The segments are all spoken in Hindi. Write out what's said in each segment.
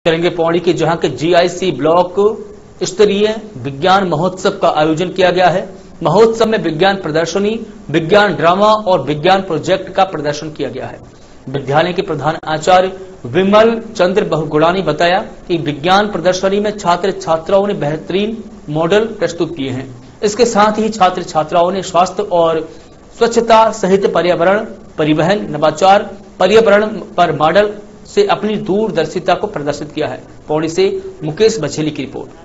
करेंगे पौड़ी के, जहां के जीआईसी ब्लॉक स्तरीय विज्ञान महोत्सव का आयोजन किया गया है। महोत्सव में विज्ञान प्रदर्शनी, विज्ञान ड्रामा और विज्ञान प्रोजेक्ट का प्रदर्शन किया गया है। विद्यालय के प्रधान आचार्य विमल चंद्र बहुगुणा ने बताया कि विज्ञान प्रदर्शनी में छात्र छात्राओं ने बेहतरीन मॉडल प्रस्तुत किए हैं। इसके साथ ही छात्र छात्राओं ने स्वास्थ्य और स्वच्छता सहित पर्यावरण, परिवहन, नवाचार, पर्यावरण पर मॉडल से अपनी दूरदर्शिता को प्रदर्शित किया है। पौड़ी से मुकेश बछेली की रिपोर्ट।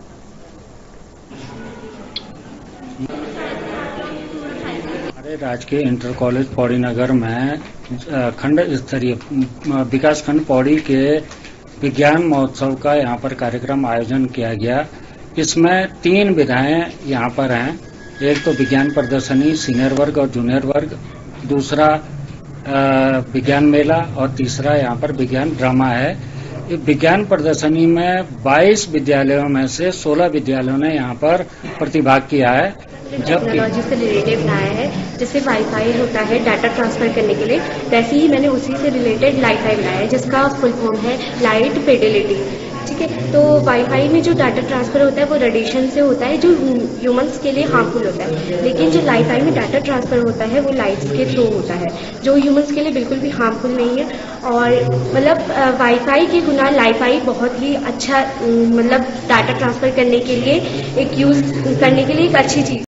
राजकीय इंटर कॉलेज पौड़ी नगर में खंड स्तरीय विकास खंड पौड़ी के विज्ञान महोत्सव का यहाँ पर कार्यक्रम आयोजन किया गया। इसमें 3 विधाएं यहाँ पर हैं। एक तो विज्ञान प्रदर्शनी सीनियर वर्ग और जूनियर वर्ग, दूसरा विज्ञान मेला और तीसरा यहाँ पर विज्ञान ड्रामा है। विज्ञान प्रदर्शनी में 22 विद्यालयों में से 16 विद्यालयों ने यहाँ पर प्रतिभाग किया है। टेक्नोलॉजी से रिलेटेड बनाया है, जैसे वाईफाई होता है डाटा ट्रांसफर करने के लिए, वैसे ही मैंने उसी से रिलेटेड लाईफाई बनाया है, जिसका फुल फॉर्म है लाइट फिडेलिटी। ठीक है, तो वाईफाई में जो डाटा ट्रांसफर होता है वो रेडिएशन से होता है, जो ह्यूमंस के लिए हार्मफुल होता है, लेकिन जो लाईफाई में डाटा ट्रांसफर होता है वो लाइट्स के थ्रू होता है, जो ह्यूमंस के लिए बिल्कुल भी हार्मफुल नहीं है। और मतलब वाईफाई के गुना लाईफाई बहुत ही अच्छा, मतलब डाटा ट्रांसफर करने के लिए एक यूज करने के लिए एक अच्छी चीज।